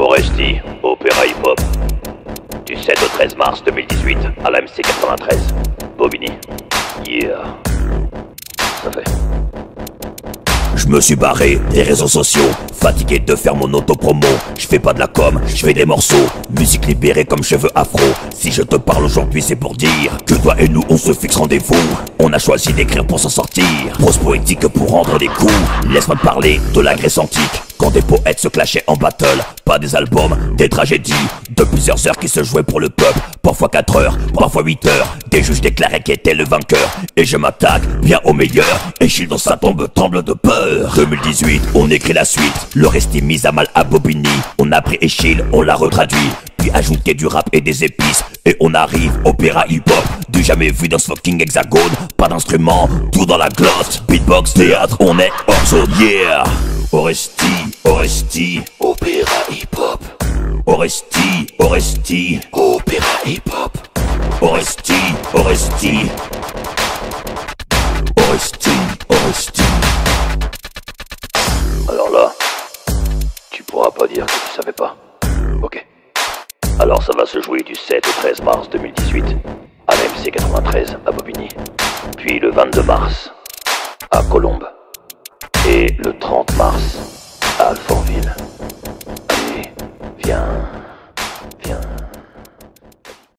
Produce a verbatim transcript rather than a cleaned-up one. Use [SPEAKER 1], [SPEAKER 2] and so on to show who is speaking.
[SPEAKER 1] Oresti, opéra hip-hop. Du sept au treize mars deux mille dix-huit à l'A M C quatre-vingt-treize. Bobigny. Yeah. Ça fait.
[SPEAKER 2] Je me suis barré des réseaux sociaux, fatigué de faire mon auto-promo. Je fais pas de la com, je fais des morceaux. Musique libérée comme cheveux afro. Si je te parle aujourd'hui c'est pour dire que toi et nous on se fixe rendez-vous. On a choisi d'écrire pour s'en sortir, prose poétique pour rendre les coups. Laisse-moi te parler de la Grèce antique, quand des poètes se clashaient en battle. Pas des albums, des tragédies de plusieurs heures qui se jouaient pour le peuple. Parfois quatre heures, parfois huit heures. Des juges déclaraient qui était le vainqueur. Et je m'attaque bien au meilleur. Échille dans sa tombe tremble de peur. deux mille dix-huit, on écrit la suite. Le reste est mis à mal à Bobigny. On a pris Échille, on l'a retraduit, puis ajouté du rap et des épices. Et on arrive, opéra hip-hop, du jamais vu dans ce fucking hexagone. Pas d'instrument, tout dans la glotte. Beatbox, théâtre, on est hors zone, yeah. Oresti, Oresti, opéra hip-hop. Oresti, Oresti, opéra hip-hop. Oresti, Oresti, Oresti, Oresti.
[SPEAKER 1] Alors là, tu pourras pas dire que tu savais pas. Ok. Alors ça va se jouer du sept au treize mars deux mille dix-huit à l'A M C quatre-vingt-treize à Bobigny. Puis le vingt-deux mars